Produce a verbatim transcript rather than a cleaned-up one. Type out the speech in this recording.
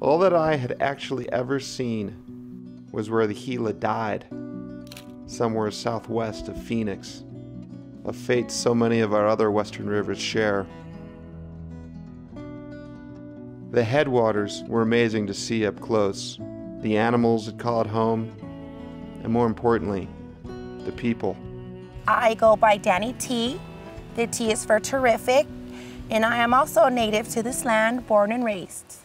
All that I had actually ever seen was where the Gila died, somewhere southwest of Phoenix, a fate so many of our other western rivers share. The headwaters were amazing to see up close, the animals that call it home, and more importantly, the people. I go by Danny T. The T is for terrific, and I am also a native to this land, born and raised.